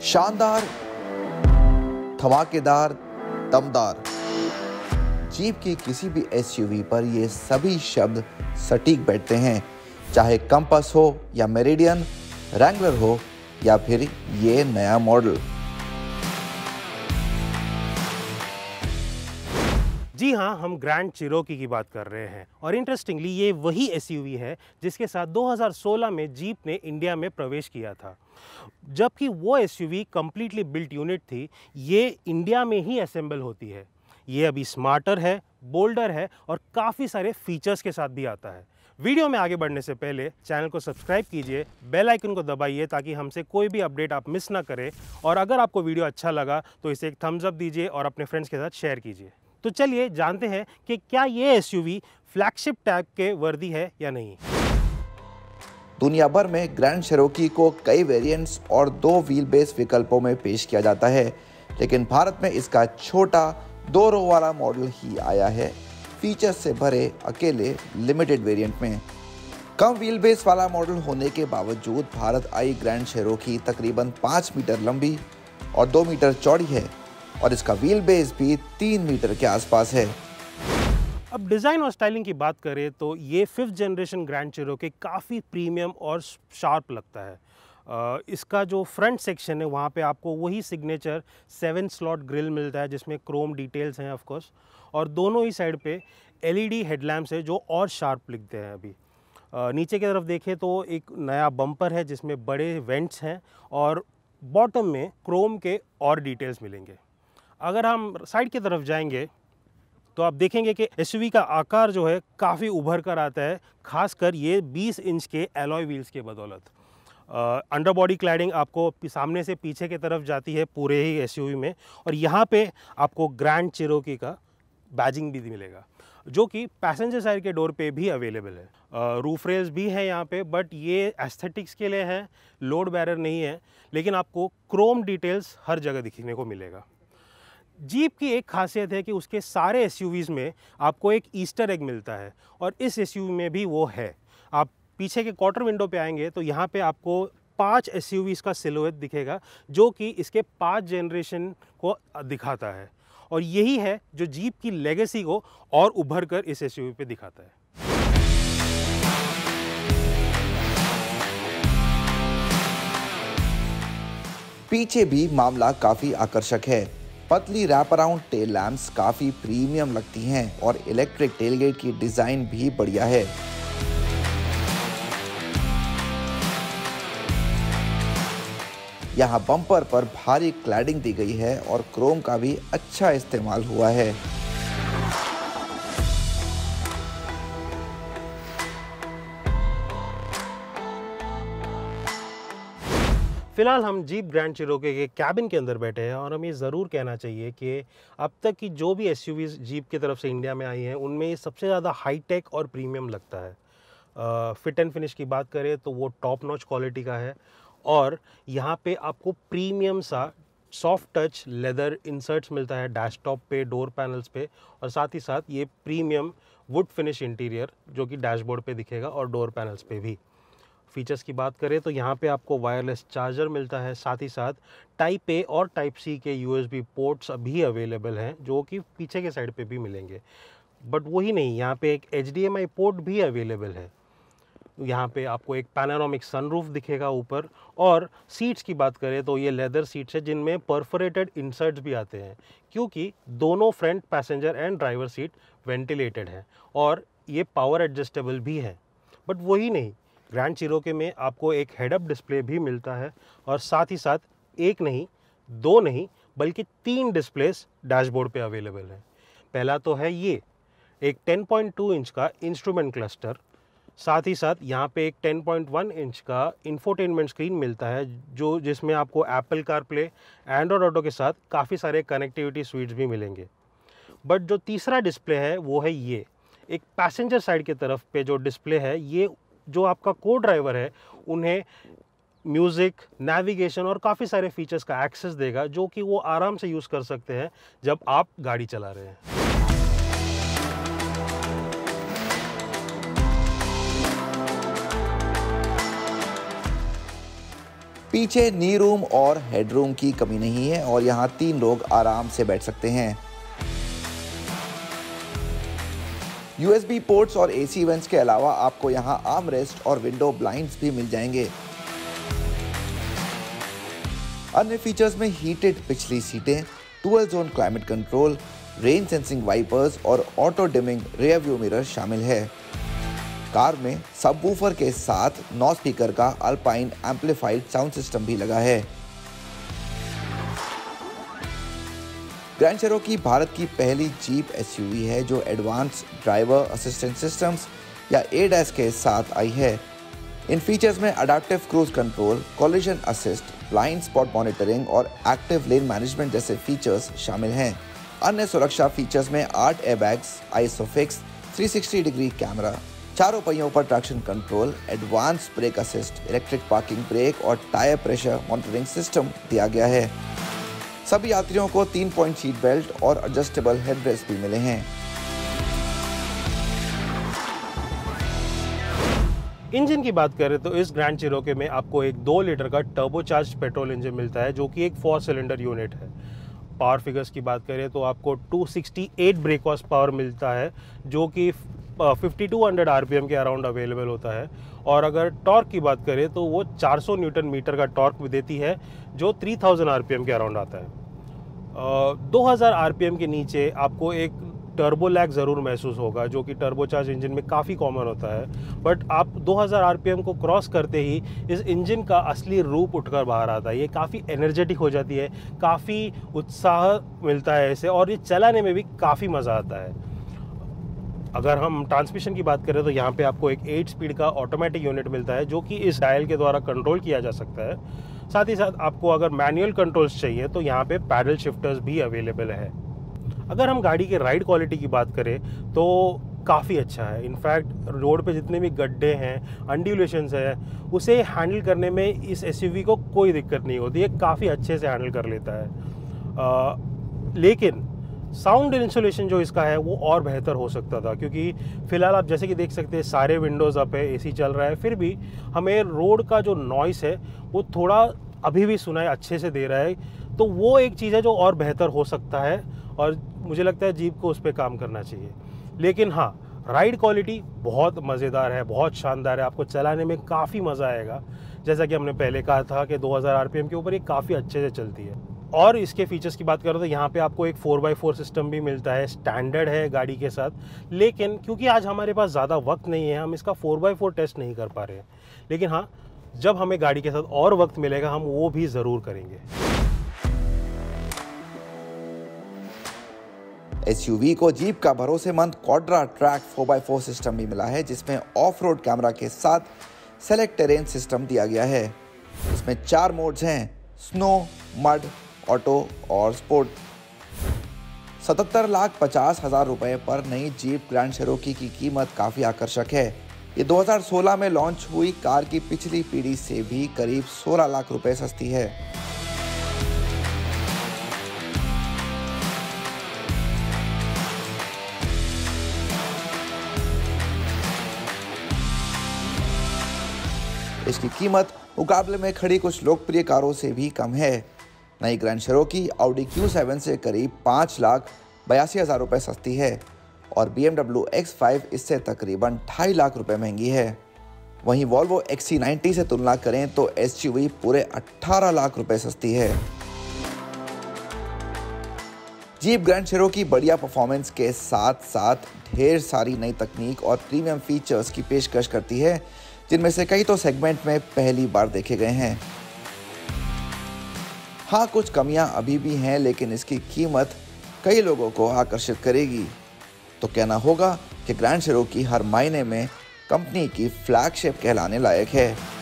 शानदार, धमाकेदार, दमदार। जीप की किसी भी एसयूवी पर ये सभी शब्द सटीक बैठते हैं, चाहे कंपास हो या मेरिडियन, रैंगलर हो या फिर ये नया मॉडल। जी हाँ, हम ग्रैंड चिरोकी की बात कर रहे हैं और इंटरेस्टिंगली ये वही एसयूवी है जिसके साथ 2016 में जीप ने इंडिया में प्रवेश किया था। जबकि वो एसयूवी कंप्लीटली बिल्ट यूनिट थी, ये इंडिया में ही असेंबल होती है। ये अभी स्मार्टर है, बोल्डर है और काफ़ी सारे फीचर्स के साथ भी आता है। वीडियो में आगे बढ़ने से पहले चैनल को सब्सक्राइब कीजिए, बेल आइकन को दबाइए ताकि हमसे कोई भी अपडेट आप मिस ना करें। और अगर आपको वीडियो अच्छा लगा तो इसे एक थम्स अप दीजिए और अपने फ्रेंड्स के साथ शेयर कीजिए। तो चलिए जानते हैं कि क्या ये एसयूवी फ्लैगशिप टैग के वर्दी है या नहीं। दुनिया भर में ग्रैंड चिरोकी को कई वेरिएंट्स और 2 व्हील बेस विकल्पों में पेश किया जाता है, लेकिन भारत में इसका छोटा 2 रो वाला मॉडल ही आया है, फीचर्स से भरे अकेले लिमिटेड वेरिएंट में। कम व्हील बेस वाला मॉडल होने के बावजूद भारत आई ग्रैंड चिरोकी तकरीबन 5 मीटर लंबी और 2 मीटर चौड़ी है और इसका व्हील बेस भी 3 मीटर के आसपास है। अब डिज़ाइन और स्टाइलिंग की बात करें तो ये 5th जनरेशन ग्रैंड चिरोकी काफ़ी प्रीमियम और शार्प लगता है। इसका जो फ्रंट सेक्शन है वहाँ पे आपको वही सिग्नेचर 7 स्लॉट ग्रिल मिलता है जिसमें क्रोम डिटेल्स हैं ऑफ कोर्स, और दोनों ही साइड पे एलईडी हेडलैम्प्स है जो और शार्प लिखते हैं। अभी नीचे की तरफ देखें तो एक नया बम्पर है जिसमें बड़े वेंट्स हैं और बॉटम में क्रोम के और डिटेल्स मिलेंगे। अगर हम साइड की तरफ जाएंगे तो आप देखेंगे कि एसयूवी का आकार जो है काफ़ी उभर कर आता है, खासकर ये 20 इंच के एलॉय व्हील्स के बदौलत। अंडर बॉडी क्लैडिंग आपको सामने से पीछे की तरफ जाती है पूरे ही एसयूवी में, और यहाँ पे आपको ग्रैंड चिरोकी का बैजिंग भी मिलेगा जो कि पैसेंजर साइड के डोर पे भी अवेलेबल है। रूफ रेल्स भी है यहाँ पे, बट ये एस्थेटिक्स के लिए है, लोड बैरियर नहीं है, लेकिन आपको क्रोम डिटेल्स हर जगह दिखने को मिलेगा। जीप की एक खासियत है कि उसके सारे एसयूवीज़ में आपको एक ईस्टर एग मिलता है और इस एसयूवी में भी वो है। आप पीछे के क्वार्टर विंडो पे आएंगे तो यहाँ पे आपको 5 एसयूवीज़ का सिलुएट दिखेगा जो कि इसके 5 जनरेशन को दिखाता है, और यही है जो जीप की लेगेसी को और उभर कर इस एसयूवी पे दिखाता है। पीछे भी मामला काफी आकर्षक है। पतली रैप अराउंड टेल लैम्प्स काफी प्रीमियम लगती हैं और इलेक्ट्रिक टेलगेट की डिजाइन भी बढ़िया है। यहाँ बम्पर पर भारी क्लैडिंग दी गई है और क्रोम का भी अच्छा इस्तेमाल हुआ है। फिलहाल हम जीप ग्रैंड चिरोकी के कैबिन के अंदर बैठे हैं और हमें ज़रूर कहना चाहिए कि अब तक की जो भी एसयूवीज़ जीप की तरफ से इंडिया में आई हैं उनमें ये सबसे ज़्यादा हाईटेक और प्रीमियम लगता है। फिट एंड फिनिश की बात करें तो वो टॉप नॉच क्वालिटी का है, और यहाँ पे आपको प्रीमियम सा सॉफ्ट टच लेदर इंसर्ट्स मिलता है डैशटॉप पे, डोर पैनल्स पे, और साथ ही साथ ये प्रीमियम वुड फिनिश इंटीरियर जो कि डैशबोर्ड पे दिखेगा और डोर पैनल्स पे भी। फीचर्स की बात करें तो यहाँ पे आपको वायरलेस चार्जर मिलता है, साथ ही साथ टाइप ए और टाइप सी के यूएसबी पोर्ट्स अभी अवेलेबल हैं जो कि पीछे के साइड पे भी मिलेंगे। बट वही नहीं, यहाँ पे एक HDMI पोर्ट भी अवेलेबल है। यहाँ पे आपको एक पैनोरामिक सनरूफ दिखेगा ऊपर, और सीट्स की बात करें तो ये लेदर सीट्स है जिनमें परफोरेटेड इंसर्ट्स भी आते हैं क्योंकि दोनों front passenger and driver seat ventilated हैं और ये पावर एडजस्टेबल भी है। बट वही नहीं, ग्रैंड चिरोकी में आपको एक हेड अप डिस्प्ले भी मिलता है, और साथ ही साथ एक नहीं, 2 नहीं, बल्कि 3 डिस्प्लेस डैशबोर्ड पे अवेलेबल है। पहला तो है ये एक 10.2 इंच का इंस्ट्रूमेंट क्लस्टर, साथ ही साथ यहाँ पे एक 10.1 इंच का इंफोटेनमेंट स्क्रीन मिलता है जो जिसमें आपको एप्पल कारप्ले, एंड्रॉयड ऑटो के साथ काफ़ी सारे कनेक्टिविटी स्वीट्स भी मिलेंगे। बट जो तीसरा डिस्प्ले है वो है ये एक पैसेंजर साइड की तरफ पे जो डिस्प्ले है, ये जो आपका को ड्राइवर है उन्हें म्यूज़िक, नेविगेशन और काफ़ी सारे फीचर्स का एक्सेस देगा जो कि वो आराम से यूज़ कर सकते हैं जब आप गाड़ी चला रहे हैं। पीछे नी रूम और हेडरूम की कमी नहीं है और यहाँ 3 लोग आराम से बैठ सकते हैं। USB पोर्ट्स और AC वेंट्स के अलावा आपको यहाँ आर्म रेस्ट और विंडो ब्लाइंड्स भी मिल जाएंगे। अन्य फीचर्स में हीटेड पिछली सीटें, dual zone climate control, rain sensing wipers और auto dimming rear view mirror शामिल है। कार में सबवूफर के साथ 9 स्पीकर का अल्पाइन एम्पलीफाइड साउंड सिस्टम भी लगा है। ग्रैंड चेरोकी भारत की पहली जीप SUV है जो एडवांस ड्राइवर असिस्टेंट सिस्टम्स या ADAS के साथ आई है। इन फीचर्स में adaptive cruise control, collision assist, blind spot monitoring और एक्टिव लेन मैनेजमेंट जैसे फीचर्स शामिल हैं। अन्य सुरक्षा फीचर्स में 8 एयरबैग्स, आइसोफिक्स, 360 डिग्री कैमरा, चारों पहियों पर traction control, advance brake assist, electric parking brake और टायर प्रेशर मॉनिटरिंग सिस्टम दिया गया है। सभी यात्रियों को 3 पॉइंट सीट बेल्ट और एडजस्टेबल हेडरेस्ट भी मिले हैं। इंजन की बात करें तो इस ग्रैंड चिरोकी में आपको एक 2 लीटर का टर्बोचार्ज्ड पेट्रोल इंजन मिलता है जो कि एक 4 सिलेंडर यूनिट है। पावर फिगर्स की बात करें तो आपको 268 ब्रेक हॉर्स पावर मिलता है जो कि 5200 RPM के अराउंड अवेलेबल होता है। और अगर टॉर्क की बात करें तो वो 400 न्यूटन मीटर का टॉर्क भी देती है जो 3000 RPM के अराउंड आता है। 2000 RPM के नीचे आपको एक टर्बो लैग ज़रूर महसूस होगा जो कि टर्बोचार्ज इंजन में काफ़ी कॉमन होता है, बट आप 2000 RPM को क्रॉस करते ही इस इंजन का असली रूप उठकर बाहर आता है। ये काफ़ी एनर्जेटिक हो जाती है, काफ़ी उत्साह मिलता है इसे और ये चलाने में भी काफ़ी मज़ा आता है। अगर हम ट्रांसमिशन की बात करें तो यहाँ पे आपको एक 8 स्पीड का ऑटोमेटिक यूनिट मिलता है जो कि इस डायल के द्वारा कंट्रोल किया जा सकता है। साथ ही साथ आपको अगर मैनुअल कंट्रोल्स चाहिए तो यहाँ पे पैडल शिफ्टर्स भी अवेलेबल है। अगर हम गाड़ी के राइड क्वालिटी की बात करें तो काफ़ी अच्छा है। इनफैक्ट रोड पे जितने भी गड्ढे हैं, अनड्यूलेशंस है, उसे हैंडल करने में इस SUV को कोई दिक्कत नहीं होती है, काफ़ी अच्छे से हैंडल कर लेता है। लेकिन साउंड इंसुलेशन जो इसका है वो और बेहतर हो सकता था, क्योंकि फ़िलहाल आप जैसे कि देख सकते हैं सारे विंडोज़ अप है, AC चल रहा है, फिर भी हमें रोड का जो नॉइस है वो थोड़ा अभी भी सुनाई अच्छे से दे रहा है। तो वो एक चीज़ है जो और बेहतर हो सकता है और मुझे लगता है जीप को उस पर काम करना चाहिए। लेकिन हाँ, राइड क्वालिटी बहुत मज़ेदार है, बहुत शानदार है, आपको चलाने में काफ़ी मज़ा आएगा। जैसा कि हमने पहले कहा था कि 2000 RPM के ऊपर ये काफ़ी अच्छे से चलती है। और इसके फीचर्स की बात करें तो यहाँ पे आपको एक 4x4 सिस्टम भी मिलता है, स्टैंडर्ड है गाड़ी के साथ। लेकिन क्योंकि आज हमारे पास ज़्यादा वक्त नहीं है, हम इसका 4x4 टेस्ट नहीं कर पा रहे हैं। लेकिन हाँ, जब हमें गाड़ी के साथ और वक्त मिलेगा हम वो भी ज़रूर करेंगे। SUV को जीप का भरोसेमंद क्वाड्रा ट्रैक 4x4 सिस्टम भी मिला है जिसमें ऑफ रोड कैमरा के साथ सेलेक्ट टेरेन सिस्टम दिया गया है। इसमें 4 मोड्स हैं, स्नो, मड, ऑटो और स्पोर्ट। 77,50,000 रुपए पर नई जीप ग्रैंड चेरोकी की कीमत काफ़ी आकर्षक है। ये 2016 में लॉन्च हुई कार की पिछली पीढ़ी से भी करीब 16 लाख रुपए सस्ती है। इसकी कीमत मुकाबले में खड़ी कुछ लोकप्रिय कारों से भी कम है। नई ग्रैंड चेरोकी Audi Q7 से करीब 5,82,000 रुपये सस्ती है और BMW X5 इससे तकरीबन 2.5 लाख रुपए महंगी है। वहीं Volvo XC90 से तुलना करें तो SUV पूरे 18 लाख रुपए सस्ती है। जीप ग्रैंड चेरोकी बढ़िया परफॉर्मेंस के साथ साथ ढेर सारी नई तकनीक और प्रीमियम फीचर्स की पेशकश करती है, जिनमें से कई तो सेगमेंट में पहली बार देखे गए हैं। हाँ, कुछ कमियां अभी भी हैं, लेकिन इसकी कीमत कई लोगों को आकर्षित करेगी। तो कहना होगा कि ग्रैंड चेरोकी हर मायने में कंपनी की फ्लैगशिप कहलाने लायक है।